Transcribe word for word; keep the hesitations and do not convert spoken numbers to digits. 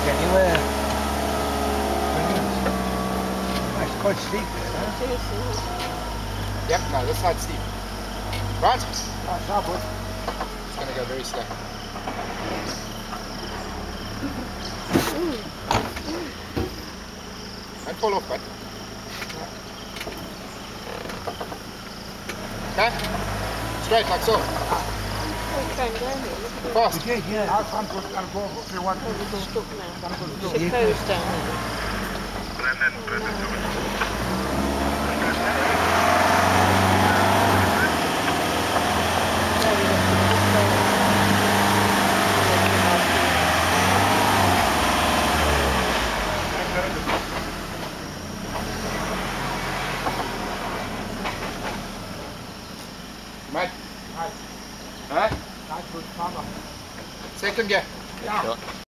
anywhere. Brilliant. Oh, it's quite steep there, huh? It is. Yep, no, this side's steep. Right? That's upward. It's going to go very slow. Don't fall off, bud. Okay? Straight, like so. It's going down here. Look at Fast. We did, yeah. I'll come to I'll go if you want. it. It's stuck now. I'll go to It's a coast down there. Mate. Right. Alright? That's good, Father. Second gear. Yeah.